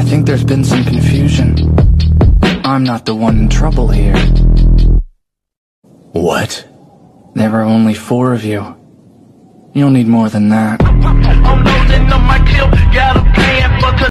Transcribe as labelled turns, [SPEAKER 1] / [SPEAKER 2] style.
[SPEAKER 1] I think there's been some confusion. I'm not the one in trouble here.
[SPEAKER 2] What?
[SPEAKER 1] There are only 4 of you. You'll need more than that.